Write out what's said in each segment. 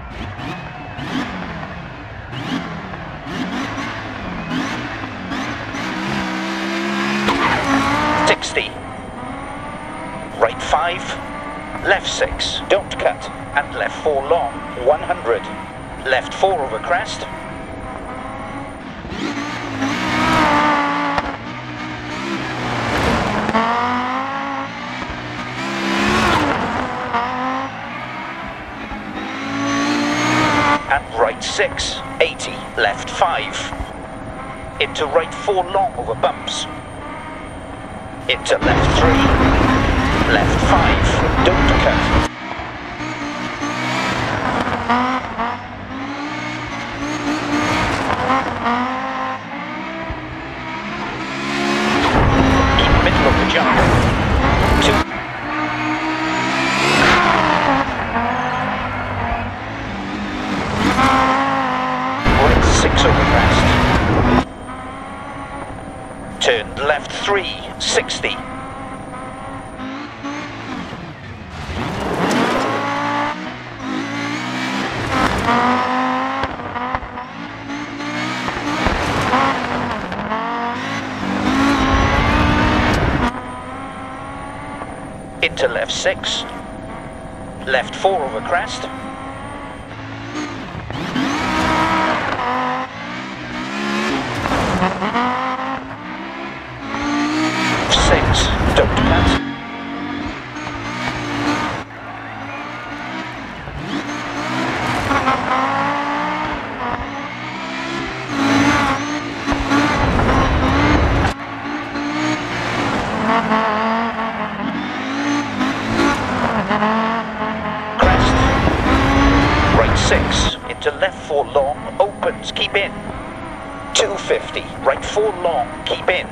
Right 5, left 6, don't cut, and left 4 long, 100. Left 4 over crest. And right 6, 80, left 5. Into right 4 long over bumps. Into left 3, left 5, don't cut. Keep middle of the jump. 2. Right 6 over crest. Turned left 3, 60. Into left 6, left 4 over crest. Six, don't cut. Crest. Right 6, into left 4 long, opens, keep in. 250, right 4 long, keep in.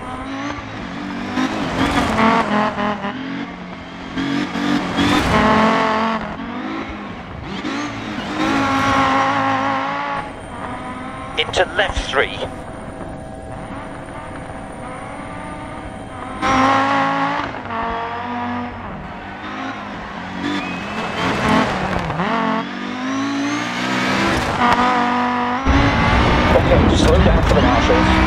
Into left 3. Okay, slow down for the marshals.